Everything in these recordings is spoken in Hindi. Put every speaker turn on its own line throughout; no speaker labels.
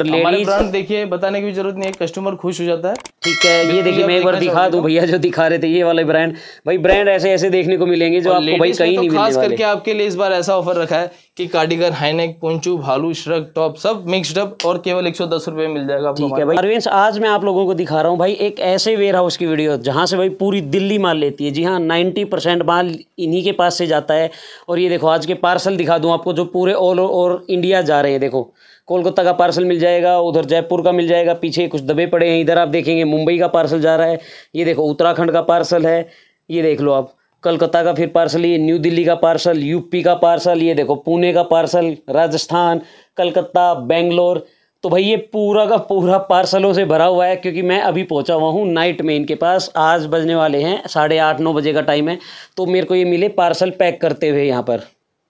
हमारे ब्रांड देखिए, बताने की भी जरूरत नहीं है, कस्टमर खुश हो जाता है।
ठीक है, ये देखिए मैं एक बार दिखा दूं भैया, जो दिखा रहे थे ये वाले ब्रांड, भाई ब्रांड ऐसे ऐसे देखने को मिलेंगे जो आपको भाई कहीं नहीं मिलने वाले।
खास करके आपके लिए इस बार ऐसा ऑफर रखा है कि कार्डिगन, हाईनेक, पोंचू, भालू, श्रग, टॉप सब मिक्स्ड अप और केवल 110 रुपए में मिल जाएगा आपको।
ठीक है भाई अरविंद, आज मैं आप लोगों को दिखा रहा हूँ भाई एक ऐसे वेयर हाउस की वीडियो जहाँ से भाई पूरी दिल्ली माल लेती है। जी हाँ, 90% माल इन्हीं के पास से जाता है। और ये देखो आज के पार्सल दिखा दूँ आपको जो पूरे ऑल ओवर इंडिया जा रहे हैं। देखो कोलकाता का पार्सल मिल जाएगा, उधर जयपुर का मिल जाएगा, पीछे कुछ दबे पड़े हैं, इधर आप देखेंगे मुंबई का पार्सल जा रहा है। ये देखो उत्तराखंड का पार्सल है, ये देख लो आप कलकत्ता का फिर पार्सल, ये न्यू दिल्ली का पार्सल, यूपी का पार्सल, ये देखो पुणे का पार्सल, राजस्थान, कलकत्ता, बेंगलोर। तो भाई ये पूरा का पूरा पार्सलों से भरा हुआ है, क्योंकि मैं अभी पहुंचा हुआ हूँ नाइट में इनके पास। आज बजने वाले हैं 8:30-9 बजे का टाइम है, तो मेरे को ये मिले पार्सल पैक करते हुए यहाँ पर।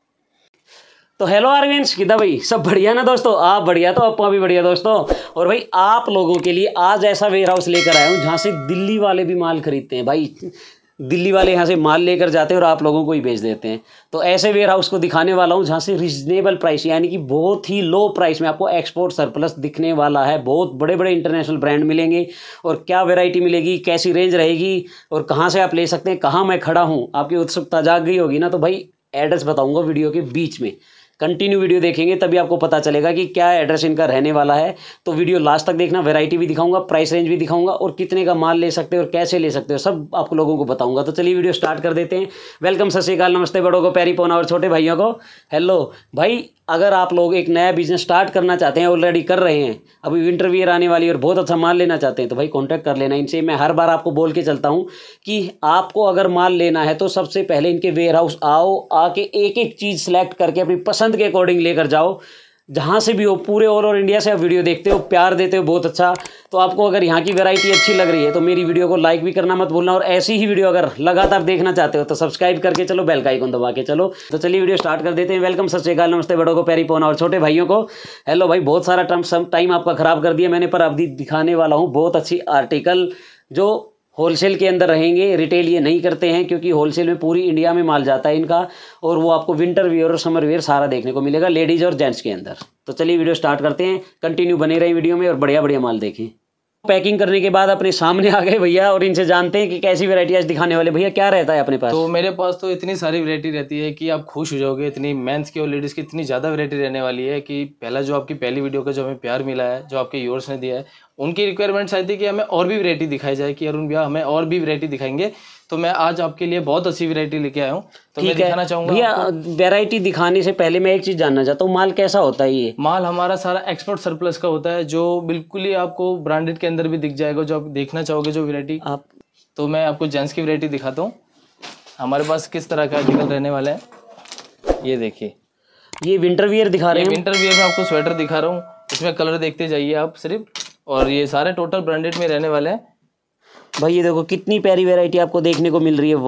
तो हेलो अरविंद, किदा भाई, सब बढ़िया ना दोस्तों? आप बढ़िया तो अपना भी बढ़िया दोस्तों। और भाई आप लोगों के लिए आज ऐसा वेयर हाउस लेकर आया हूँ जहाँ से दिल्ली वाले भी माल खरीदते हैं। भाई दिल्ली वाले यहाँ से माल लेकर जाते हैं और आप लोगों को ही बेच देते हैं। तो ऐसे वेयर हाउस को दिखाने वाला हूँ जहाँ से रिजनेबल प्राइस, यानी कि बहुत ही लो प्राइस में आपको एक्सपोर्ट सरप्लस दिखने वाला है। बहुत बड़े बड़े इंटरनेशनल ब्रांड मिलेंगे और क्या वैरायटी मिलेगी, कैसी रेंज रहेगी और कहाँ से आप ले सकते हैं, कहाँ मैं खड़ा हूँ, आपकी उत्सुकता जाग गई होगी ना। तो भाई एड्रेस बताऊँगा वीडियो के बीच में, कंटिन्यू वीडियो देखेंगे तभी आपको पता चलेगा कि क्या एड्रेस इनका रहने वाला है। तो वीडियो लास्ट तक देखना, वैरायटी भी दिखाऊंगा, प्राइस रेंज भी दिखाऊंगा और कितने का माल ले सकते हो और कैसे ले सकते हो सब आप लोगों को बताऊंगा। तो चलिए वीडियो स्टार्ट कर देते हैं। वेलकम, सत श्री अकाल, नमस्ते, बड़ों को प्यारी पौना और छोटे भाइयों को हेलो। भाई अगर आप लोग एक नया बिजनेस स्टार्ट करना चाहते हैं, ऑलरेडी कर रहे हैं, अभी विंटर वियर आने वाली और बहुत अच्छा माल लेना चाहते हैं, तो भाई कांटेक्ट कर लेना इनसे। मैं हर बार आपको बोल के चलता हूं कि आपको अगर माल लेना है तो सबसे पहले इनके वेयर हाउस आओ, आके एक एक चीज़ सेलेक्ट करके अपनी पसंद के अकॉर्डिंग लेकर जाओ। जहाँ से भी हो, पूरे ऑल ओवर इंडिया से आप वीडियो देखते हो, प्यार देते हो बहुत अच्छा। तो आपको अगर यहाँ की वैरायटी अच्छी लग रही है तो मेरी वीडियो को लाइक भी करना मत भूलना, और ऐसी ही वीडियो अगर लगातार देखना चाहते हो तो सब्सक्राइब करके चलो, बेल का आइकन दबा के चलो। तो चलिए वीडियो स्टार्ट कर देते हैं। वेलकम, सत श्री अकाल, नमस्ते, बड़ों को प्यारी पौना और छोटे भाइयों को हेलो। भाई बहुत सारा टाइम आपका ख़राब कर दिया मैंने, पर अभी दिखाने वाला हूँ बहुत अच्छी आर्टिकल जो होलसेल के अंदर रहेंगे। रिटेल ये नहीं करते हैं क्योंकि होलसेल में पूरी इंडिया में माल जाता है इनका, और वो आपको विंटर वियर और समर वियर सारा देखने को मिलेगा लेडीज़ और जेंट्स के अंदर। तो चलिए वीडियो स्टार्ट करते हैं, कंटिन्यू बने रहे वीडियो में और बढ़िया बढ़िया माल देखें। पैकिंग करने के बाद अपने सामने आ गए भैया और इनसे जानते हैं कि कैसी वैरायटी आज दिखाने वाले। भैया क्या रहता है अपने पास?
तो मेरे पास तो इतनी सारी वैरायटी रहती है कि आप खुश हो जाओगे। इतनी मेंस की और लेडीज़ की इतनी ज़्यादा वैरायटी रहने वाली है कि पहला जो आपकी पहली वीडियो का जो हमें प्यार मिला है, जो आपके व्यूअर्स ने दिया है, उनकी रिक्वायरमेंट्स आई थी कि हमें और भी वैरायटी दिखाई जाए, कि अरुण भैया हमें और भी वैरायटी दिखाएंगे। तो मैं आज आपके लिए बहुत अच्छी वैरायटी लेके आया हूँ, तो मैं दिखाना चाहूँगा
भैया। वैरायटी दिखाने से पहले मैं एक चीज़ जानना चाहता हूँ, माल कैसा होता है? ये
माल हमारा सारा एक्सपोर्ट सरप्लस का होता है, जो बिल्कुल ही आपको ब्रांडेड के अंदर भी दिख जाएगा, जो आप देखना चाहोगे जो वैरायटी आप। तो मैं आपको जेंट्स की वैरायटी दिखाता हूँ हमारे पास किस तरह का आर्टिकल रहने वाला है। ये देखिए,
ये विंटर वियर दिखा रहे हैं।
विंटर वियर में आपको स्वेटर दिखा रहा हूँ, इसमें कलर देखते जाइए आप सिर्फ, और ये सारे टोटल ब्रांडेड में रहने वाले हैं।
भाई ये देखो कितनी प्यारी वैरायटी आपको देखने को मिल रही है।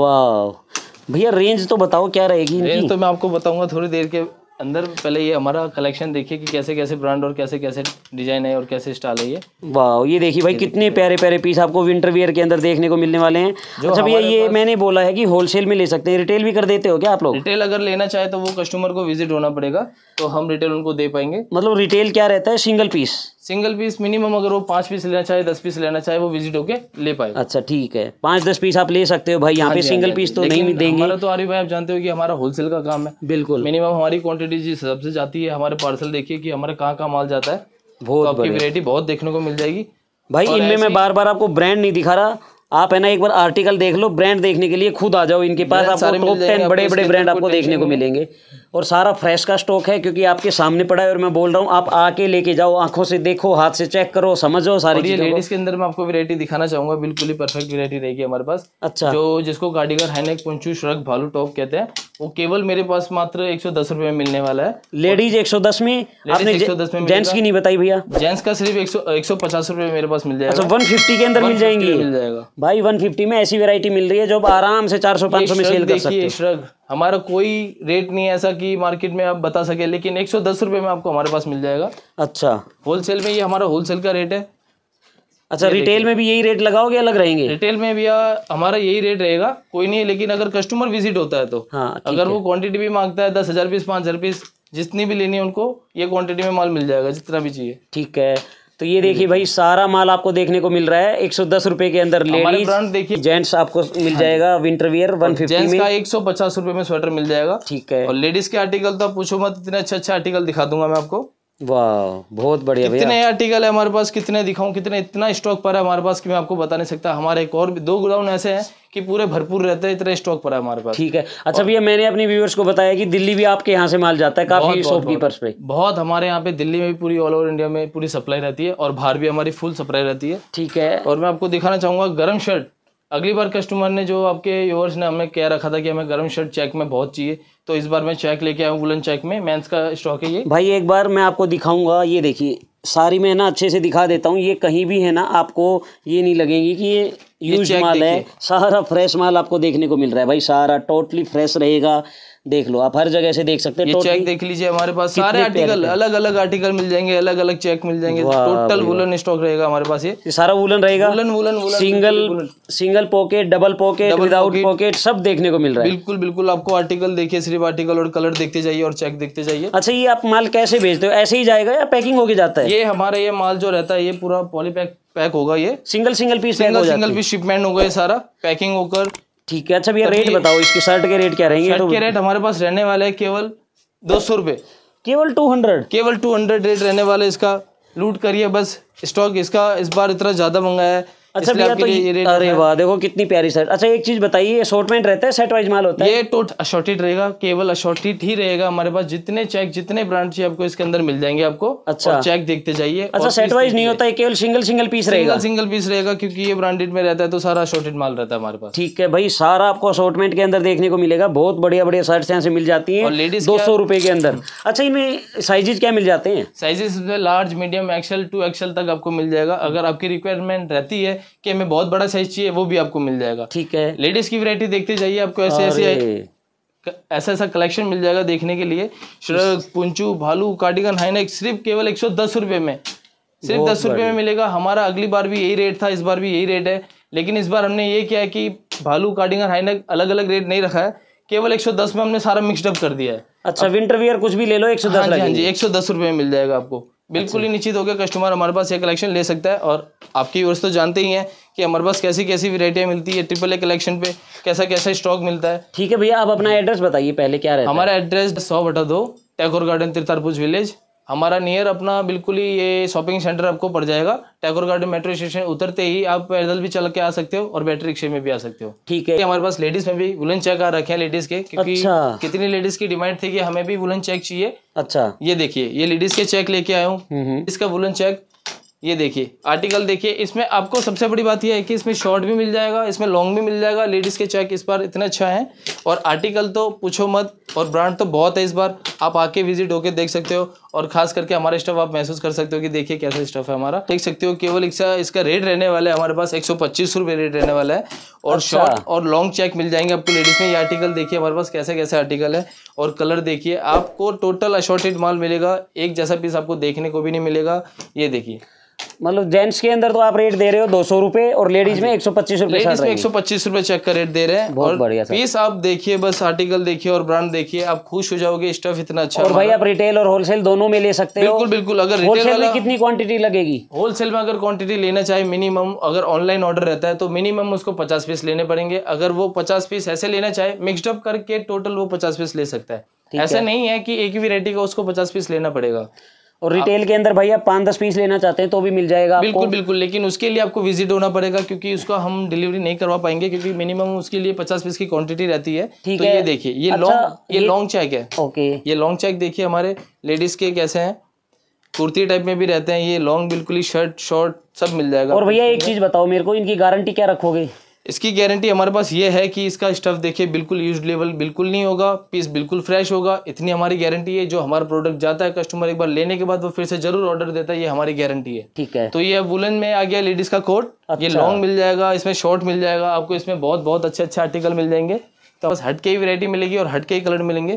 वाह भैया, रेंज तो बताओ क्या रहेगी इनकी?
रेंज तो मैं आपको बताऊंगा थोड़ी देर के अंदर। पहले ये हमारा कलेक्शन देखिए कि कैसे कैसे ब्रांड और कैसे कैसे डिजाइन है और कैसे स्टाइल है ये।
वाह, ये देखिए भाई कितने प्यारे प्यारे पीस आपको विंटर वियर के अंदर देखने को मिलने वाले हैं। अच्छा भैया, ये मैंने बोला है कि होलसेल में ले सकते हैं, रिटेल भी कर देते हो क्या आप लोग?
रिटेल अगर लेना चाहे तो वो कस्टमर को विजिट होना पड़ेगा, तो हम रिटेल उनको दे पाएंगे।
मतलब रिटेल क्या रहता है? Single piece?
Single piece minimum, अगर वो 5 पीस लेना चाहे, 10 पीस लेना चाहे, वो विजिट होके ले पाएगा।
अच्छा ठीक है, 5-10 पीस आप ले सकते हो भाई यहाँ पे। सिंगल पीस तो नहीं देंगे
हमारा। तो आरिफ भाई आप जानते हो कि हमारा होलसेल का काम है।
बिल्कुल,
मिनिमम हमारी क्वांटिटी जिस हिसाब से जाती है, हमारे पार्सल देखिए कि हमारे कहाँ कहाँ माल जाता है,
बहुत
आपकी वैरायटी बहुत देखने को मिल जाएगी
भाई। इनमें मैं बार बार आपको ब्रांड नहीं दिखा रहा, आप है ना एक बार आर्टिकल देख लो, ब्रांड देखने के लिए खुद आ जाओ इनके पास। आपको टॉप 10 बड़े बड़े ब्रांड आपको देखने को मिलेंगे, और सारा फ्रेश का स्टॉक है क्योंकि आपके सामने पड़ा है। और मैं बोल रहा हूँ आप आके लेके जाओ, आंखों से देखो, हाथ से चेक करो, समझो सारी चीजें।
लेडीज के अंदर मैं आपको वैरायटी दिखाना चाहूंगा, बिल्कुल ही परफेक्ट वैरायटी रहेगी हमारे पास।
अच्छा,
जो जिसको कार्डिगन, हाईनेक, पोंचू, श्रग, भालू, टॉप कहते हैं, वो केवल मेरे पास मात्र 110 रुपए में मिलने वाला है।
लेडीज 110 में, आपने
110 में।
जेंट्स की नहीं बताई भैया?
जेंट्स का सिर्फ 150 रुपए मेरे पास मिल जाएगा।
अच्छा, 150 के अंदर मिल जाएंगी?
मिल जाएगा
भाई, 150 में ऐसी वैरायटी मिल रही है जो आराम से 400-500 में सेल कर सकते हैं।
श्रग हमारा कोई रेट नहीं है ऐसा कि मार्केट में आप बता सके, लेकिन 110 रुपए में आपको हमारे पास मिल जाएगा।
अच्छा,
होलसेल में ये हमारा होलसेल का रेट है।
अच्छा, रिटेल में भी यही रेट लगाओगे, अलग रहेंगे?
रिटेल में भी हमारा यही रेट रहेगा, कोई नहीं है। लेकिन अगर कस्टमर विजिट होता है तो,
हाँ,
अगर वो क्वांटिटी भी मांगता है 10,000 पीस, 5,000 पीस, जितनी भी लेनी है उनको ये क्वांटिटी में माल मिल जाएगा, जितना भी चाहिए।
ठीक है, तो ये देखिए भाई सारा माल आपको देखने को मिल रहा है 110 रुपए के अंदर।
हमारे
लेडीज
ब्रांड देखिए,
जेंट्स आपको मिल जाएगा विंटर वियर 150
जेंट्स
में।
का 150 रुपए में स्वेटर मिल जाएगा।
ठीक है,
और लेडीज के आर्टिकल तो आप पूछो मत, इतने अच्छे अच्छे आर्टिकल दिखा दूंगा मैं आपको।
वाह बहुत बढ़िया भैया।
कितने आर्टिकल है हमारे पास, कितने दिखाऊं, कितने, इतना स्टॉक पड़ा है हमारे पास कि मैं आपको बता नहीं सकता। हमारे एक और भी 2 गोडाउन ऐसे हैं कि पूरे भरपूर रहते हैं, इतना स्टॉक पड़ा है हमारे पास।
ठीक है, अच्छा भैया मैंने अपने व्यूअर्स को बताया कि दिल्ली भी आपके यहाँ से माल जाता है काफी शॉपकीपर्स पे।
बहुत हमारे यहाँ पे दिल्ली में भी पूरी ऑल ओवर इंडिया में पूरी सप्लाई रहती है और बाहर भी हमारी फुल सप्लाई रहती है।
ठीक है,
और मैं आपको दिखाना चाहूंगा गर्म शर्ट। अगली बार कस्टमर ने जो आपके व्यूअर्स ने हमें कह रखा था कि हमें गर्म शर्ट चेक में बहुत चाहिए, तो इस बार मैं चेक लेके आया हूँ, वुलन चेक में मेंस का स्टॉक है ये।
भाई एक बार मैं आपको दिखाऊंगा, ये देखिए सारी मैं ना अच्छे से दिखा देता हूँ, ये कहीं भी है ना आपको ये नहीं लगेगी कि ये यूज माल है। सारा फ्रेश माल आपको देखने को मिल रहा है भाई, सारा टोटली फ्रेश रहेगा। देख लो आप हर जगह से देख सकते हैं।
ये चेक देख लीजिए, हमारे पास सारे आर्टिकल अलग अलग आर्टिकल मिल जाएंगे, अलग अलग चेक मिल जाएंगे। टोटल वुलन स्टॉक रहेगा हमारे पास। ये
सारा वुलन रहेगा,
woollen woollen woollen,
single pocket, double pocket, without pocket, सब देखने को मिल रहा है।
बिल्कुल बिल्कुल, आपको आर्टिकल देखिए, सिर्फ आर्टिकल और कलर देखते जाइए और चेक देखते जाइए।
अच्छा ये आप माल कैसे भेजते हो, ऐसे ही जाएगा या पैकिंग होके जाता है?
ये हमारा ये माल जो रहता है ये पूरा पॉलीपैक पैक होगा, ये
single piece
single piece shipment होगा ये सारा, पैकिंग होकर।
ठीक है, अच्छा भैया रेट बताओ इसकी, शर्ट के रेट क्या रहेंगे?
शर्ट के रेट हमारे पास रहने वाले हैं केवल 200 रुपये,
केवल 200,
केवल 200 रेट रहने वाले इसका। लूट करिए बस, स्टॉक इसका इस बार इतना ज्यादा मंगाया है।
अच्छा भैया तो अरे वाह देखो कितनी प्यारी शर्ट। अच्छा एक चीज बताइए, असॉर्टमेंट रहता है, सेट वाइज माल होता है?
ये असॉर्टेड रहेगा, केवल असॉर्टेड ही रहेगा हमारे पास। जितने चेक, जितने ब्रांड चाहिए आपको इसके अंदर मिल जाएंगे आपको।
अच्छा
चेक देखते जाइए।
अच्छा सेट वाइज नहीं होता है, केवल सिंगल पीस रहेगा?
सिंगल पीस रहेगा, क्योंकि ये ब्रांडेड में रहता है तो सारा असॉर्टेड माल रहता है हमारे पास।
ठीक है भाई, सारा आपको असॉर्टमेंट के अंदर देखने को मिलेगा। बहुत बढ़िया बढ़िया शर्ट्स यहाँ से मिल जाती है 200 रुपए के अंदर। अच्छा इनमें साइजेज क्या मिल जाते हैं?
Sizes large, medium, Excel, 2XL तक आपको मिल जाएगा। अगर आपकी रिक्वायरमेंट रहती है कि हमें बहुत बड़ा साइज चाहिए, वो भी आपको मिल जाएगा।
ठीक है,
लेडीज की वैरायटी देखते जाइए, आपको ऐसा कलेक्शन मिल जाएगा देखने के लिए। श्रग, पुंचू, भालू, कार्डिगन, हाईनेक सिर्फ केवल 110 रुपए में, सिर्फ 10 रुपए में मिलेगा। हमारा अगली बार भी यही रेट था, इस बार भी यही रेट है, लेकिन इस बार हमने ये किया है कि भालू, कार्डिगन, हाईनेक अलग अलग रेट नहीं रखा है, केवल 110 में हमने सारा मिक्सड अप कर दिया है।
अच्छा विंटर वियर कुछ भी ले लो 110।
हाँ जी 110 रुपए में मिल जाएगा आपको। बिल्कुल ही निश्चित होकर कस्टमर हमारे पास ये कलेक्शन ले सकता है। और आपकी व्यूअर्स तो जानते ही हैं कि हमारे पास कैसी कैसी वैरायटियां मिलती है, AAA कलेक्शन पे कैसा कैसा स्टॉक मिलता है।
ठीक है भैया, आप अपना एड्रेस बताइए पहले, क्या रहता है?
हमारा address 100/2 Tagore garden, Tirtarpur village. हमारा नियर अपना बिल्कुल ही ये शॉपिंग सेंटर आपको पड़ जाएगा। टैगोर गार्डन मेट्रो स्टेशन उतरते ही आप पैदल भी चल के आ सकते हो और बैटरी रिक्शे में भी आ सकते हो।
ठीक है,
हमारे पास लेडीज में भी वुलन चेक आ रखे हैं लेडीज के, क्योंकि
अच्छा।
कितनी लेडीज की डिमांड थी कि हमें भी वुलन चेक चाहिए।
अच्छा
ये देखिए, ये लेडीज के चेक लेके आया हूँ, इसका वुलन चेक। ये देखिए आर्टिकल देखिए, इसमें आपको सबसे बड़ी बात यह है कि इसमें शॉर्ट भी मिल जाएगा, इसमें लॉन्ग भी मिल जाएगा। लेडीज के चेक इस बार इतना अच्छा है और आर्टिकल तो पूछो मत, और ब्रांड तो बहुत है इस बार। आप आके विजिट होके देख सकते हो, और खास करके हमारा स्टफ आप महसूस कर सकते हो कि देखिए कैसा स्टफ है हमारा, देख सकते हो। केवल इसका रेट रहने वाला है हमारे पास 125 रुपये रेट रहने वाला है। और शॉर्ट और लॉन्ग चेक मिल जाएंगे आपको लेडीज में। ये आर्टिकल देखिए हमारे पास कैसे कैसे आर्टिकल है, और कलर देखिए, आपको टोटल असॉर्टेड माल मिलेगा, एक जैसा पीस आपको देखने को भी नहीं मिलेगा। ये देखिए,
मतलब जेंट्स के अंदर तो आप रेट दे रहे हो 200 रुपए और लेडीज में 125 रुपए।
लेडीज में 125 रुपए चेक का रेट दे रहे हैं।
बहुत बढ़िया
पीस आप देखिए, बस आर्टिकल देखिए और ब्रांड देखिए, आप खुश हो जाओगे। स्टफ इतना अच्छा।
और भाई आप रिटेल और होलसेल दोनों में ले सकते हो?
बिल्कुल बिल्कुल। अगर
होलसेल में कितनी क्वांटिटी लगेगी?
होलसेल में अगर क्वांटिटी लेना चाहे मिनिमम, अगर ऑनलाइन ऑर्डर रहता है तो मिनिमम उसको 50 पीस लेने पड़ेंगे। अगर वो 50 पीस ऐसे लेना चाहे मिक्सड अप करके, टोटल वो 50 पीस ले सकता है। ऐसा नहीं है कि एक ही वैरायटी का उसको 50 पीस लेना पड़ेगा।
और रिटेल के अंदर भाई आप 5-10 पीस लेना चाहते हैं तो भी मिल जाएगा आपको?
बिल्कुल बिल्कुल, लेकिन उसके लिए आपको विजिट होना पड़ेगा, क्योंकि उसका हम डिलीवरी नहीं करवा पाएंगे, क्योंकि मिनिमम उसके लिए 50 पीस की क्वांटिटी रहती है।
ठीक
तो
है।
ये देखिए, ये लॉन्ग चेक है।
ओके,
ये लॉन्ग चेक देखिए, हमारे लेडीज के कैसे हैं, कुर्ती टाइप में भी रहते हैं। ये लॉन्ग बिल्कुल ही शर्ट शॉर्ट सब मिल जाएगा।
और भैया एक चीज बताओ मेरे को, इनकी गारंटी क्या रखोगे?
इसकी गारंटी हमारे पास ये है कि इसका स्टफ देखिए बिल्कुल यूज लेवल बिल्कुल नहीं होगा, पीस बिल्कुल फ्रेश होगा, इतनी हमारी गारंटी है। जो हमारा प्रोडक्ट जाता है कस्टमर एक बार लेने के बाद वो फिर से जरूर ऑर्डर देता है, ये हमारी गारंटी है।
ठीक है,
तो ये वुलन में आ गया लेडीज का कोट। ये लॉन्ग मिल जाएगा, इसमें शॉर्ट मिल जाएगा आपको, इसमें बहुत बहुत अच्छे अच्छे आर्टिकल मिल जाएंगे। तो बस हटके ही वैरायटी मिलेगी और हटके ही कलर मिलेंगे।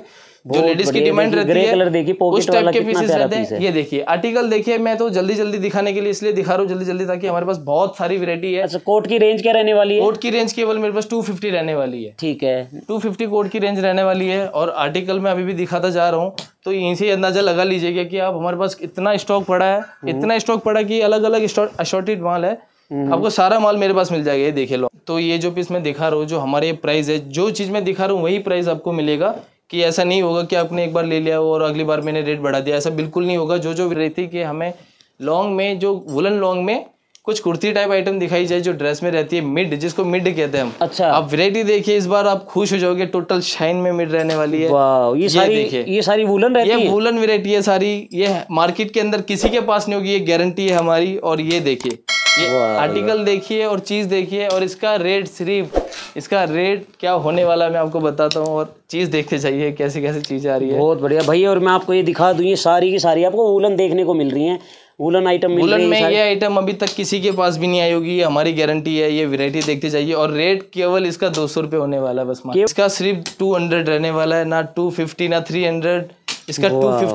जो लेडीज की डिमांड रहती
ग्रे
है
कलर देखिए,
उस
पॉकेट
टाइप
वाला
के
कितना
पीसेस
प्यारा
रहते
पीस
हैं।
है।
ये देखिए आर्टिकल देखिए, मैं तो जल्दी जल्दी दिखाने के लिए इसलिए दिखा रहा हूँ जल्दी जल्दी, ताकि हमारे पास बहुत सारी वैरायटी है।
अच्छा, कोट की रेंज क्या रहने वाली है?
कोट की रेंज केवल मेरे पास 250 रहने वाली है।
ठीक है,
250 कोट की रेंज रहने वाली है। और आर्टिकल मैं अभी भी दिखाता जा रहा हूँ, तो यहीं से अंदाजा लगा लीजिएगा कि आप हमारे पास इतना स्टॉक पड़ा है, इतना स्टॉक पड़ा कि अलग अलग असॉर्टेड माल है, आपको सारा माल मेरे पास मिल जाएगा। ये देखे लो, तो ये जो पीस मैं दिखा रहा हूँ, जो हमारे प्राइस है, जो चीज़ मैं दिखा रहा हूँ वही प्राइस आपको मिलेगा। कि ऐसा नहीं होगा कि आपने एक बार ले लिया और अगली बार मैंने रेट बढ़ा दिया, ऐसा बिल्कुल नहीं होगा। जो जो रहती कि हमें लॉन्ग में, जो वुलन लॉन्ग में कुछ कुर्ती टाइप आइटम दिखाई जाए, जो ड्रेस में रहती है मिड, जिसको मिड कहते हैं हम।
अच्छा,
आप वैरायटी देखिए, इस बार आप खुश हो जाओगे। टोटल शाइन में मिड रहने वाली है।
वाह, ये सारी वूलन रहती है।
ये वूलन वैरायटी है सारी। ये मार्केट के अंदर किसी के पास नहीं होगी, ये गारंटी है हमारी। और ये देखिए, ये आर्टिकल देखिए और चीज़ देखिए, और इसका रेट इसका रेट क्या होने वाला है मैं आपको बताता हूँ। और चीज़ देखते जाइए कैसी कैसी चीज़ें आ रही है।
बहुत बढ़िया भैया। और मैं आपको ये दिखा दूँ, ये सारी की सारी आपको वूलन देखने को मिल रही हैं। वूलन आइटम मिल रही है।
वूलन में ये आइटम अभी तक किसी के पास भी नहीं आई होगी, ये हमारी गारंटी है। ये वैरायटी देखते जाइए। और रेट केवल इसका 200 रुपये होने वाला है बस। इसका सिर्फ 200 रहने वाला है, ना 250 ना 300। इसका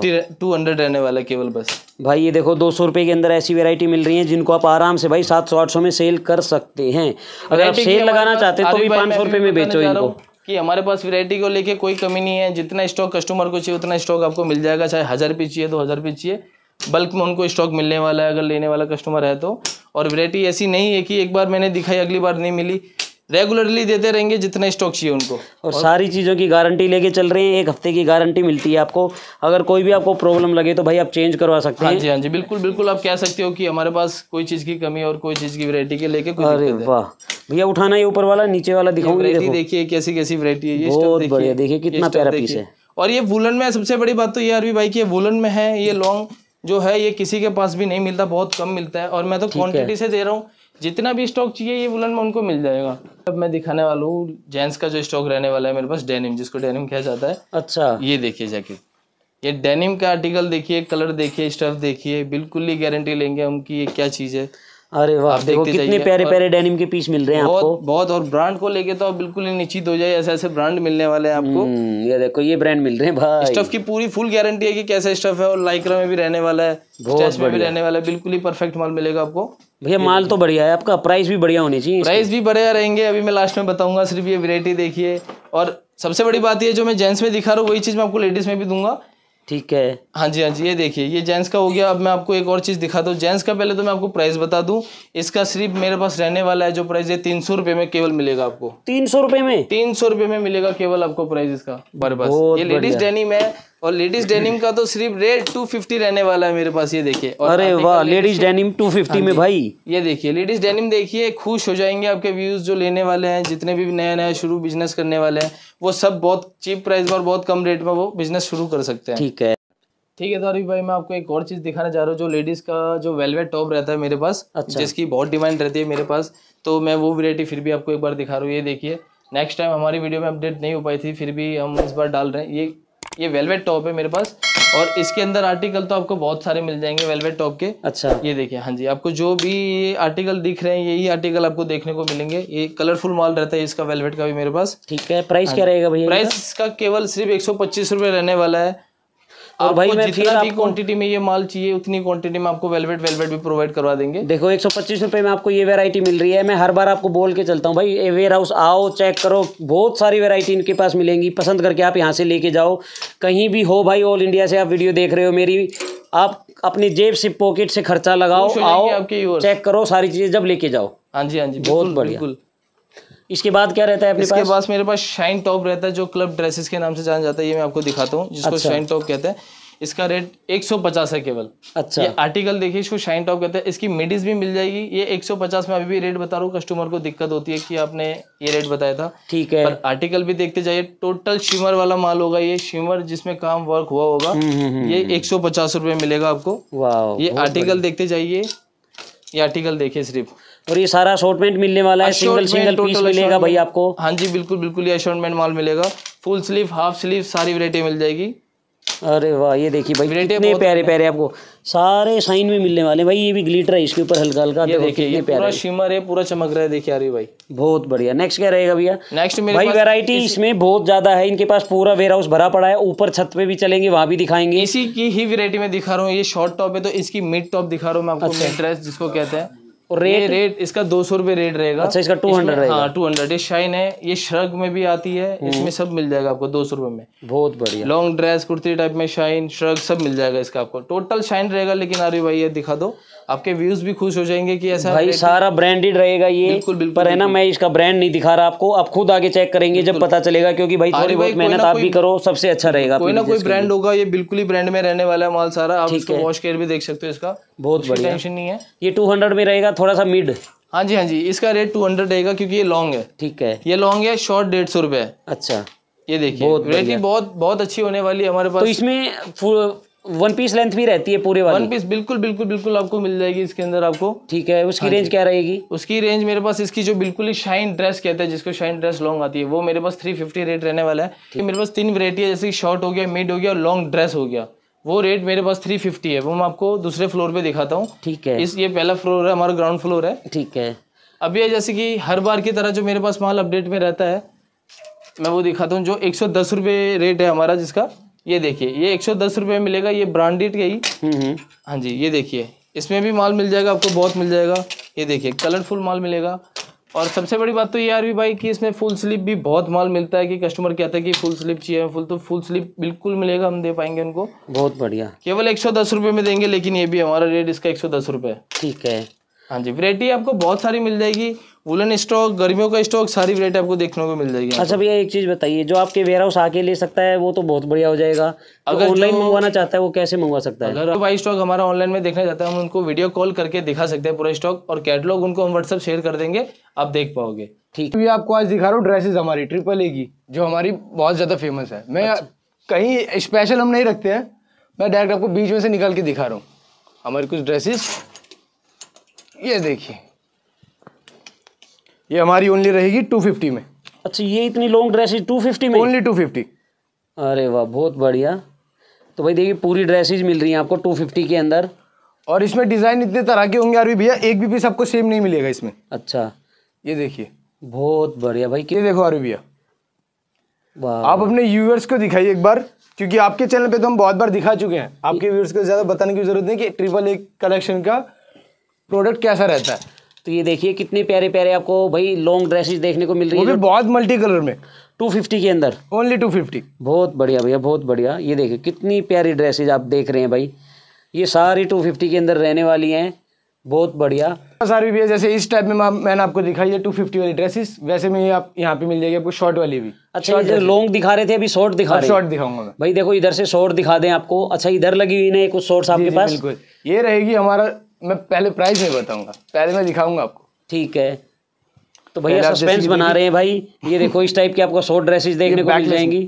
200 रहने वाला है केवल बस।
भाई ये देखो, 200 रुपये के अंदर ऐसी वैरायटी मिल रही है जिनको आप आराम से भाई 700-800 में सेल कर सकते हैं। अगर आप सेल लगाना चाहते हैं तो भी 500 रुपये में बेचो इनको।
कि हमारे पास वैरायटी को लेके कोई कमी नहीं है। जितना स्टॉक कस्टमर को चाहिए उतना स्टॉक आपको मिल जाएगा। चाहे 1000 पीस चाहिए तो 1000 पीस चाहिए, बल्क में उनको स्टॉक मिलने वाला है अगर लेने वाला कस्टमर है तो। और वैरायटी ऐसी नहीं है कि एक बार मैंने दिखाई अगली बार नहीं मिली, रेगुलरली देते रहेंगे जितना स्टॉक चाहिए उनको। और
सारी चीज़ों की गारंटी लेके चल रहे हैं। 1 हफ्ते की गारंटी मिलती है आपको। अगर कोई भी आपको प्रॉब्लम लगे तो भाई आप चेंज करवा सकते हैं।
हाँ जी, हाँ जी, बिल्कुल बिल्कुल। आप कह सकते हो कि हमारे पास कोई चीज़ की कमी और कोई चीज़ की वैरायटी के लेके कोई
अरे वाह भैया, उठाना ये ऊपर वाला, नीचे वाला दिखाऊंगी।
देखिए कैसी कैसी वैरायटी है। ये
बहुत बढ़िया, देखिए कितना प्यारा पीस है।
और ये वुलन में सबसे बड़ी बात तो ये आरवी भाई की वुलन में है। ये लॉन्ग जो है ये किसी के पास भी नहीं मिलता, बहुत कम मिलता है। और मैं तो क्वांटिटी से दे रहा हूँ, जितना भी स्टॉक चाहिए ये वुलन में उनको मिल जाएगा। अब मैं दिखाने वाला हूँ जेंट्स का जो स्टॉक रहने वाला है मेरे पास, डेनिम, जिसको डेनिम कहा जाता है।
अच्छा,
ये देखिए जैकेट, ये डेनिम का आर्टिकल देखिए, कलर देखिए, स्टफ देखिए, बिल्कुल ही गारंटी लेंगे हम कि ये क्या चीज़ है।
अरे वाह, देखो कितने प्यारे प्यारे डेनिम के पीस मिल रहे हैं आपको।
बहुत। और ब्रांड को लेके तो आप बिल्कुल ही निश्चित हो जाए, ऐसे ऐसे ब्रांड मिलने वाले हैं आपको।
ये देखो, ये ब्रांड मिल रहे हैं भाई।
स्टफ की पूरी फुल गारंटी है कि कैसा स्टफ है। और लाइक्रा में भी रहने वाला है, स्ट्रेच में भी रहने वाला है। बिल्कुल ही परफेक्ट माल मिलेगा आपको।
भैया माल तो बढ़िया है आपका, प्राइस भी बढ़िया होनी चाहिए।
प्राइस भी बढ़िया रहेंगे, अभी मैं लास्ट में बताऊंगा। सिर्फ ये वैरायटी देखिए। और सबसे बड़ी बात ये, जो मैं जेंट्स में दिखा रहा हूँ वही चीज़ मैं आपको लेडीज में भी दूंगा।
ठीक है,
हाँ जी, हाँ जी, ये देखिए, ये जेंट्स का हो गया। अब मैं आपको एक और चीज़ दिखाता हूँ जेंट्स का। पहले तो मैं आपको प्राइस बता दूं, इसका सिर्फ मेरे पास रहने वाला है जो प्राइस है 300 रुपये में केवल मिलेगा आपको।
300 रुपये में?
300 रुपये में मिलेगा केवल आपको प्राइस इसका बस। ये लेडीज डेनिम है, और लेडीज डेनिम का तो सिर्फ रेट 250 रहने वाला है मेरे पास। ये देखिए।
अरे वाह, लेडीज डेनिम 250 में भाई।
ये देखिए लेडीज डेनिम देखिए, खुश हो जाएंगे आपके व्यूज जो लेने वाले हैं, जितने भी नया नया शुरू बिजनेस करने वाले हैं, वो सब बहुत चीप प्राइस पर बहुत कम रेट में वो बिजनेस शुरू कर सकते हैं।
ठीक है,
ठीक है। तो अभी भाई मैं आपको एक और चीज़ दिखाने जा रहा हूँ, जो लेडीज़ का जो वेलवेट टॉप रहता है मेरे पास।
अच्छा।
जिसकी बहुत डिमांड रहती है मेरे पास, तो मैं वो वैरायटी फिर भी आपको एक बार दिखा रहा हूँ। ये देखिए, नेक्स्ट टाइम हमारी वीडियो में अपडेट नहीं हो पाई थी, फिर भी हम इस बार डाल रहे हैं। ये वेलवेट टॉप है मेरे पास, और इसके अंदर आर्टिकल तो आपको बहुत सारे मिल जाएंगे वेलवेट टॉप के।
अच्छा,
ये देखिए, हाँ जी, आपको जो भी ये आर्टिकल दिख रहे हैं यही आर्टिकल आपको देखने को मिलेंगे। ये कलरफुल माल रहता है इसका, वेलवेट का भी मेरे पास।
ठीक है, प्राइस क्या रहेगा भैया?
प्राइस इसका केवल सिर्फ 125 रुपये रहने वाला है।
और भाई मैं
जितना भी क्वांटिटी में ये माल चाहिए उतनी क्वांटिटी में आपको वेलवेट भी प्रोवाइड करवा देंगे।
देखो 125 रुपये में आपको ये वैरायटी मिल रही है। मैं हर बार आपको बोल के चलता हूँ भाई, ये वेयर हाउस आओ, चेक करो, बहुत सारी वैरायटी इनके पास मिलेंगी। पसंद करके आप यहाँ से लेके जाओ, कहीं भी हो भाई, ऑल इंडिया से आप वीडियो देख रहे हो मेरी, आप अपनी जेब से पॉकेट से खर्चा लगाओ, आओ चेक करो सारी चीज़ें, जब लेके जाओ।
हाँ जी, हाँ जी,
बहुत बढ़िया। इसके बाद क्या रहता है अपने पास?
इसके पास मेरे पास शाइन टॉप रहता है, जो क्लब ड्रेसेस के नाम से जाना जाता है। ये मैं आपको दिखाता हूँ, जिसको शाइन टॉप कहते हैं। इसका रेट 150 है केवल।
अच्छा,
ये आर्टिकल देखिए, इसको शाइन टॉप कहते हैं। इसकी मिडीज भी मिल जाएगी। ये 150 में अभी भी रेट बता रहा हूँ। कस्टमर को दिक्कत होती है कि आपने ये रेट बताया था।
ठीक है,
पर आर्टिकल भी देखते जाइए। टोटल शिमर वाला माल होगा ये, शिमर जिसमें काम वर्क हुआ होगा। ये 150 रुपये मिलेगा आपको।
वाह,
ये आर्टिकल देखते जाइए, ये आर्टिकल देखिए सिर्फ।
और ये सारा असॉर्टमेंट मिलने वाला है, सिंगल पीस मिलेगा भाई आपको।
हाँ जी, बिल्कुल बिल्कुल, ये असॉर्टमेंट माल मिलेगा। फुल स्लीव, हाफ स्लीव, सारी वैरायटी मिल जाएगी।
अरे वाह, ये देखिए भाई
Variety
कितने
बहुत
प्यारे प्यारे आपको सारे साइन में मिलने वाले हैं भाई। ये भी ग्लिटर है इसके ऊपर हल्का हल्का,
ये
देखो
देखिए
कितने
ये
प्यारे।
पूरा शिमर है, पूरा चमक रहा है, देखिए आरवी भाई।
बहुत बढ़िया। नेक्स्ट क्या रहेगा भैया?
नेक्स्ट मेरे
भाई
पास
वैरायटी इसमें बहुत ज्यादा है, इनके पास पूरा वेयर हाउस भरा पड़ा है। ऊपर छत पे भी चलेंगे, वहां भी दिखाएंगे।
इसी की ही वैरायटी में दिखा रहा हूँ। ये शॉर्ट टॉप है तो इसकी मिड टॉप दिखा रहा हूँ मैं आपको, मिड ड्रेस जिसको कहते हैं।
और
ये रेट इसका 200 रुपये रेट रहेगा।
अच्छा, इसका 200 रहेगा।
हाँ 200। ये शाइन है, ये श्रग में भी आती है, इसमें सब मिल जाएगा आपको 200 रुपये में।
बहुत बढ़िया।
लॉन्ग ड्रेस, कुर्ती टाइप में शाइन, श्रग सब मिल जाएगा इसका आपको। टोटल शाइन रहेगा। लेकिन अरे भाई ये दिखा दो, आपके व्यूज भी खुश हो जाएंगे कि ऐसा
भाई सारा ब्रांडेड रहेगा ये।
बिल्कुल बिल्कुल।
पर है ना, मैं इसका ब्रांड नहीं दिखा रहा आपको, आप खुद आगे चेक करेंगे जब पता चलेगा। क्योंकि भाई थोड़ी बहुत मेहनत आप भी करो, सबसे अच्छा रहेगा।
कोई ना कोई ब्रांड होगा, ये बिल्कुल ही ब्रांड में रहने वाला है माल सारा। आप इसको वॉश केयर भी देख सकते हो इसका,
बहुत बढ़िया,
टेंशन नहीं है।
ये 200 में रहेगा, थोड़ा सा मिड।
हाँ जी हाँ जी, इसका रेट 200 रहेगा क्योंकि ये लॉन्ग है।
ठीक है,
ये लॉन्ग है, शॉर्ट 150 रुपये है।
अच्छा,
ये देखिए वैरायटी बहुत बहुत अच्छी होने वाली है हमारे पास।
तो इसमें वन पीस लेंथ भी रहती है पूरे वाली?
वन पीस बिल्कुल बिल्कुल बिल्कुल आपको मिल जाएगी इसके अंदर आपको।
ठीक है, उसकी रेंज क्या रहेगी?
उसकी रेंज मेरे पास इसकी जो बिल्कुल ही शाइन ड्रेस कहते हैं, जिसको शाइन ड्रेस लॉन्ग आती है, वो मेरे पास 350 रेट रहने वाला है। मेरे पास 3 वैरायटी है, जैसे शॉर्ट हो गया, मिड हो गया और लॉन्ग ड्रेस हो गया। वो रेट मेरे पास 350 है। वो मैं आपको दूसरे फ्लोर पे दिखाता हूँ।
ठीक है,
ये पहला फ्लोर है, हमारा ग्राउंड फ्लोर है।
ठीक है।
अब ये जैसे कि हर बार की तरह जो मेरे पास माल अपडेट में रहता है, मैं वो दिखाता हूँ। जो 110 रुपये रेट है हमारा जिसका, ये देखिए ये 110 रुपये में मिलेगा। ये ब्रांडेड का ही। हाँ जी, ये देखिए इसमें भी माल मिल जाएगा आपको, बहुत मिल जाएगा। ये देखिए कलरफुल माल मिलेगा। और सबसे बड़ी बात तो ये यार भी भाई कि इसमें फुल स्लीव भी बहुत माल मिलता है। कि कस्टमर कहता है कि फुल स्लीव चाहिए, फुल स्लीव बिल्कुल मिलेगा, हम दे पाएंगे उनको।
बहुत बढ़िया।
केवल 110 रुपये में देंगे, लेकिन ये भी हमारा रेट इसका 110 रुपये है।
ठीक है।
हाँ जी, वैरायटी आपको बहुत सारी मिल जाएगी। वुलन स्टॉक, गर्मियों का स्टॉक, सारी वैरायटी आपको देखने को मिल जाएगी।
अच्छा भैया एक चीज़ बताइए, जो आपके वेयर हाउस आके ले सकता है वो तो बहुत बढ़िया हो जाएगा। अगर ऑनलाइन मंगवाना चाहता है वो कैसे मंगवा सकता है?
अगर भाई स्टॉक हमारा ऑनलाइन में देखना चाहता है, हम उनको वीडियो कॉल करके दिखा सकते हैं पूरा स्टॉक, और कैटलॉग उनको हम व्हाट्सएप शेयर कर देंगे, आप देख पाओगे।
ठीक।
ये आपको आज दिखा रहा हूँ ड्रेसेस हमारी AAA की, जो हमारी बहुत ज़्यादा फेमस है। मैं कहीं स्पेशल हम नहीं रखते हैं, मैं डायरेक्ट आपको बीच में से निकाल के दिखा रहा हूँ हमारी कुछ ड्रेसेस। ये देखिए, ये हमारी ओनली रहेगी 250 में।
अच्छा, ये इतनी लॉन्ग ड्रेसेज 250 में?
ओनली 250।
अरे वाह, बहुत बढ़िया। तो भाई देखिए पूरी ड्रेसेज मिल रही हैं आपको 250 के अंदर।
और इसमें डिज़ाइन इतने तरह के होंगे यार भैया, एक भी पीस आपको सेम नहीं मिलेगा इसमें।
अच्छा,
ये देखिए,
बहुत बढ़िया भाई।
ये देखो यार भैया,
वाह,
आप अपने व्यूअर्स को दिखाइए एक बार, क्योंकि आपके चैनल पे तो हम बहुत बार दिखा चुके हैं। आपके व्यूअर्स को ज़्यादा बताने की जरूरत नहीं कि AAA कलेक्शन का प्रोडक्ट कैसा रहता है।
तो ये देखिए कितने प्यारे प्यारे आपको भाई लॉन्ग ड्रेसेस देखने को मिल रही
वो
है,
भी बहुत मल्टी कलर में,
250 के अंदर।
ओनली 250।
बहुत बढ़िया भैया, बहुत बढ़िया। ये देखिए कितनी प्यारी ड्रेसेज आप देख रहे हैं भाई, ये सारी 250 के अंदर रहने वाली हैं। बहुत बढ़िया।
सारी भी है, जैसे इस टाइप में मैंने आपको दिखाई है 250 वाली ड्रेसेस, वैसे में आप यहाँ पे मिल जाएगी आपको शॉर्ट वाली भी।
अच्छा, ये जो लॉन्ग दिखा रहे थे अभी शॉर्ट दिखा रहे हैं।
शॉर्ट दिखाऊंगा मैं
भाई देखो इधर से शॉर्ट दिखा दें आपको। अच्छा, इधर लगी हुई ना कुछ शॉर्ट्स आपके पास?
बिल्कुल, ये रहेगी हमारा। मैं पहले प्राइस नहीं बताऊंगा, पहले मैं दिखाऊंगा आपको।
ठीक है, तो भैया सस्पेंस बना रहे हैं भाई। ये देखो इस टाइप की आपको शॉर्ट ड्रेसेस देखने को मिल जाएंगी।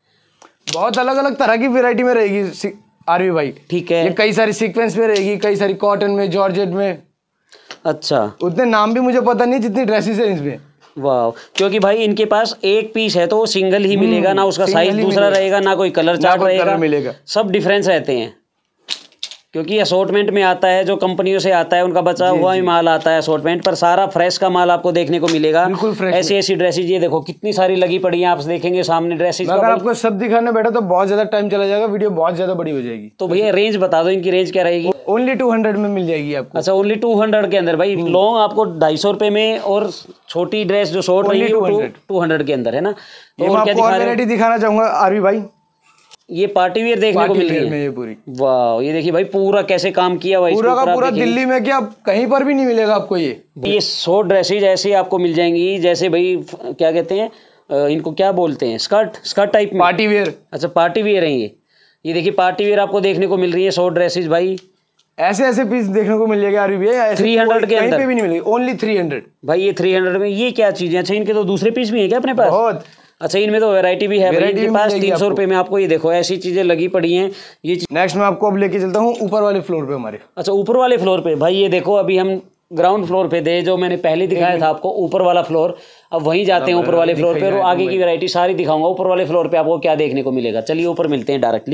बहुत अलग अलग तरह की वैरायटी में रहेगी आरवी भाई।
ठीक है,
ये कई सारी सीक्वेंस में रहेगी, कई सारी कॉटन में, जॉर्जेट में।
अच्छा,
उतने नाम भी मुझे पता नहीं जितनी ड्रेसेस है इसमें।
वाह, क्योंकि भाई इनके पास एक पीस है तो वो सिंगल ही मिलेगा ना, उसका साइज दूसरा रहेगा ना, कोई कलर चार्ट रहेगा,
मिलेगा।
सब डिफरेंस रहते हैं। क्योंकि असॉर्टमेंट में आता है, जो कंपनियों से आता है उनका बचा हुआ ही माल आता है असॉर्टमेंट पर, सारा फ्रेश का माल आपको देखने को मिलेगा।
बिल्कुल फ्रेश।
ऐसी ऐसी ड्रेसेज ये देखो कितनी सारी लगी पड़ी हैं, आप देखेंगे सामने ड्रेसेज।
अगर आपको सब दिखाने बैठा तो बहुत ज्यादा टाइम चला जाएगा, वीडियो बहुत ज्यादा बड़ी हो जाएगी।
तो भैया रेंज बता दो, इनकी रेंज क्या रहेगी?
ओनली 200 में मिल जाएगी आपको।
अच्छा, ओनली 200 के अंदर भाई। लॉन्ग आपको 250 रुपए में, और छोटी ड्रेस जो शॉर्ट रहेगी 200 के अंदर है ना।
तो मैं आपको और वैरायटी दिखाना चाहूंगा आरवी भाई।
ये पार्टी वेयर देखने को मिल रही है
ये पूरी।
वाह, ये देखिए भाई पूरा कैसे काम किया हुआ है,
पूरा का पूरा दिल्ली में क्या कहीं पर भी नहीं मिलेगा आपको। ये
शॉर्ट ड्रेसेज ऐसे आपको मिल जाएंगी, जैसे भाई क्या कहते हैं इनको, क्या बोलते हैं, स्कर्ट टाइप में,
पार्टी वेयर।
अच्छा, पार्टी वेयर है ये देखिए पार्टी वेयर आपको देखने को मिल रही है शॉर्ट ड्रेसेज भाई।
ऐसे ऐसे पीस देखने को मिल जाएगा आरवी भैया,
300 के अंदर
कहीं पे भी नहीं मिलेगी, ओनली 300
भाई। ये 300 में ये क्या चीजें? अच्छा, इनके तो दूसरे पीस भी है क्या अपने पास?
बहुत।
अच्छा, इनमें तो वैरायटी भी है भाई इनके पास। 300 रुपये में आपको ये देखो ऐसी चीजें लगी पड़ी हैं। ये
नेक्स्ट मैं आपको अब लेके चलता हूँ ऊपर वाले फ्लोर पे हमारे।
अच्छा, ऊपर वाले फ्लोर पे भाई, ये देखो अभी हम ग्राउंड फ्लोर पे थे, जो मैंने पहले दिखाया था आपको ऊपर वाला फ्लोर। अब वहीं जाते हैं ऊपर वाले फ्लोर पे, और आगे की वैरायटी सारी दिखाऊंगा। ऊपर वाले फ्लोर पे आपको क्या देखने को मिलेगा, चलिए ऊपर मिलते हैं डायरेक्टली।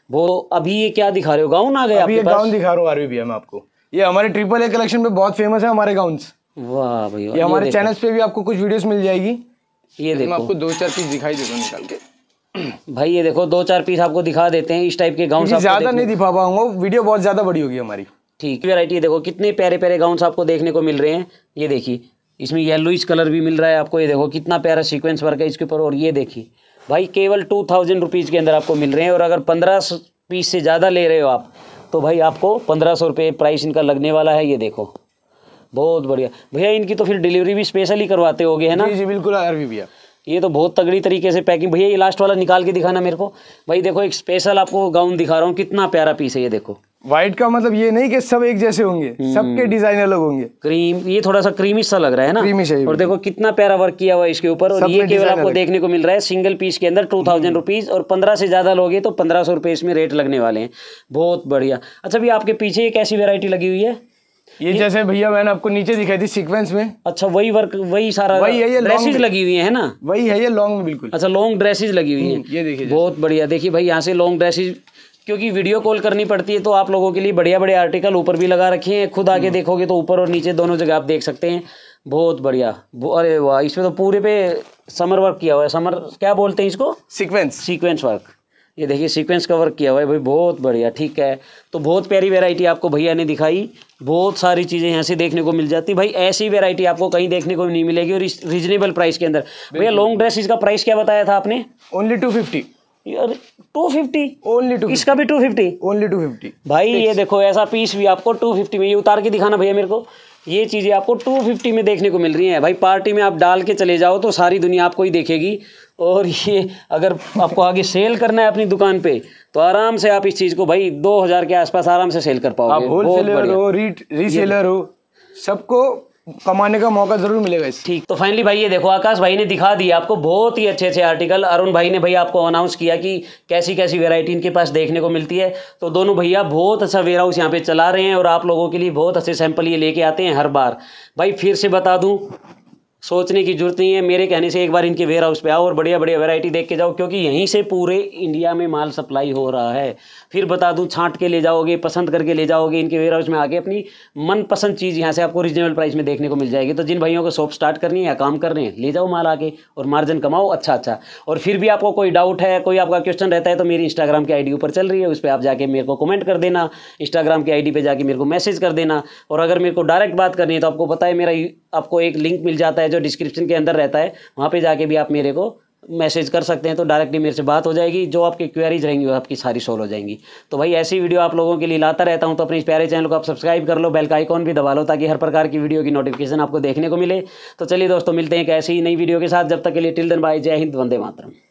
वो अभी ये क्या दिखा रहे हो, गाउन आ गए
अभी
आपके
ये
पास?
गाउन दिखा रहा हूँ आरवी भैया मैं आपको। ये हमारे ट्रिपल ए कलेक्शन पे बहुत फेमस है हमारे गाउन्स।
वाह भैया,
ये हमारे चैनल्स पे भी आपको कुछ वीडियोस मिल जाएगी।
ये
मैं
देखो
आपको 2-4 पीस दिखाई देता हूँ निकाल के।
भाई, ये देखो 2-4 पीस आपको दिखा देते हैं इस टाइप के गाउन।
ज्यादा नहीं दिखा पाऊंगा, वीडियो बहुत ज्यादा बड़ी होगी हमारी।
ठीक, वैरायटी देखो कितने प्यारे प्यारे गाउन्स आपको देखने को मिल रहे हैं। ये देखिए, इसमें येलोइश कलर भी मिल रहा है आपको। ये देखो कितना प्यारा सीक्वेंस वर्क है इसके ऊपर। और ये देखिए भाई, केवल 2000 रुपीज़ के अंदर आपको मिल रहे हैं। और अगर 15 पीस से ज़्यादा ले रहे हो आप तो भाई आपको 1500 रुपये प्राइस इनका लगने वाला है। ये देखो बहुत बढ़िया भैया। इनकी तो फिर डिलीवरी भी स्पेशली करवाते होगे, है ना?
जी बिल्कुल आरवी भैया।
ये तो बहुत तगड़ी तरीके से पैकिंग। भैया ये लास्ट वाला निकाल के दिखाना मेरे को। भाई देखो, एक स्पेशल आपको गाउन दिखा रहा हूँ, कितना प्यारा पीस है। ये देखो,
व्हाइट का मतलब ये नहीं कि सब एक जैसे होंगे, सबके डिजाइन अलग होंगे।
क्रीम, ये थोड़ा सा क्रीमी सा लग रहा है ना?
क्रीमी चाहिए।
और देखो कितना प्यारा वर्क किया हुआ है इसके ऊपर। और ये केवल आपको देखने को मिल रहा है सिंगल पीस के अंदर 2000 रुपीज़। और 15 से ज़्यादा लोगे तो 1500 रुपये इसमें रेट लगने वाले हैं। बहुत बढ़िया। अच्छा भैया, आपके पीछे एक ऐसी वेरायटी लगी हुई है?
ये जैसे भैया मैंने आपको नीचे दिखाई थी सीक्वेंस में।
अच्छा, वही वर्क, वही सारा,
वही है, ये
ड्रेसेस लगी हुई है ना?
वही है ये लॉन्ग में बिल्कुल।
अच्छा, लॉन्ग ड्रेसेस लगी हुई है।
ये देखिए
बहुत बढ़िया। देखिए भाई, यहाँ से लॉन्ग ड्रेसेस, क्योंकि वीडियो कॉल करनी पड़ती है तो आप लोगों के लिए बढ़िया बढ़िया आर्टिकल ऊपर भी लगा रखे हैं। खुद आगे देखोगे तो ऊपर और नीचे दोनों जगह आप देख सकते हैं। बहुत बढ़िया। अरे वाह, इसमें तो पूरे पे समर वर्क किया हुआ है। समर क्या बोलते हैं इसको? Sequins work. ये देखिए सीक्वेंस का वर्क किया हुआ है भाई, बहुत बढ़िया। ठीक है, तो बहुत प्यारी वैरायटी आपको भैया ने दिखाई। बहुत सारी चीज़ें यहाँ से देखने को मिल जाती भाई। ऐसी वैरायटी आपको कहीं देखने को नहीं मिलेगी और इस रीजनेबल प्राइस के अंदर। भैया लॉन्ग ड्रेस इसका प्राइस क्या बताया था आपने?
ओनली 250।
यार 250?
ओनली 250।
इसका भी 250?
ओनली 250
भाई। ये देखो, ऐसा पीस भी आपको 250 में। ये उतार के दिखाना भैया मेरे को। ये चीज़ें आपको 250 में देखने को मिल रही हैं भाई। पार्टी में आप डाल के चले जाओ तो सारी दुनिया आपको ही देखेगी। और ये अगर आपको आगे सेल करना है अपनी दुकान पे तो आराम से आप इस चीज़ को भाई 2000 के आसपास आराम से सेल कर पाओगे।
आप होलसेलर हो, रीसेलर हो, सबको कमाने का मौका जरूर मिलेगा इससे।
ठीक, तो फाइनली भाई ये देखो, आकाश भाई ने दिखा दिया आपको बहुत ही अच्छे अच्छे आर्टिकल। अरुण भाई ने भाई आपको अनाउंस किया कि कैसी कैसी वैरायटी इनके पास देखने को मिलती है। तो दोनों भैया बहुत अच्छा वेयर हाउस यहाँ पे चला रहे हैं और आप लोगों के लिए बहुत अच्छे सैंपल ये लेके आते हैं हर बार। भाई फिर से बता दूँ, सोचने की जरूरत नहीं है, मेरे कहने से एक बार इनके वेयर हाउस पे आओ और बढ़िया बढ़िया वैरायटी देख के जाओ, क्योंकि यहीं से पूरे इंडिया में माल सप्लाई हो रहा है। फिर बता दूं, छांट के ले जाओगे, पसंद करके ले जाओगे इनके वेयर हाउस में आके, अपनी मनपसंद चीज़ यहाँ से आपको रीजनेबल प्राइस में देखने को मिल जाएगी। तो जिन भाइयों को शॉप स्टार्ट करनी है या काम कर रहे हैं, ले जाओ माल आके और मार्जिन कमाओ अच्छा। और फिर भी आपको कोई डाउट है, कोई आपका क्वेश्चन रहता है तो मेरी इंस्टाग्राम की आईडी ऊपर चल रही है, उस पर आप जाके मेरे को कमेंट कर देना। इंस्टाग्राम की आईडी पे जाके मेरे को मैसेज कर देना। और अगर मेरे को डायरेक्ट बात करनी है तो आपको पता है मेरा आपको एक लिंक मिल जाता है जो डिस्क्रिप्शन के अंदर रहता है, वहाँ पे जाके भी आप मेरे को मैसेज कर सकते हैं। तो डायरेक्टली मेरे से बात हो जाएगी, जो आपकी क्वेरीज रहेंगी वो आपकी सारी सॉल्व हो जाएंगी। तो भाई ऐसी वीडियो आप लोगों के लिए लाता रहता हूँ, तो अपने इस प्यारे चैनल को आप सब्सक्राइब कर लो, बेल का आइकॉन भी दबा लो ताकि हर प्रकार की वीडियो की नोटिफिकेशन आपको देखने को मिले। तो चलिए दोस्तों, मिलते हैं एक ऐसी ही नई वीडियो के साथ। जब तक के लिए टिल देन बाय, जय हिंद, वंदे मातरम।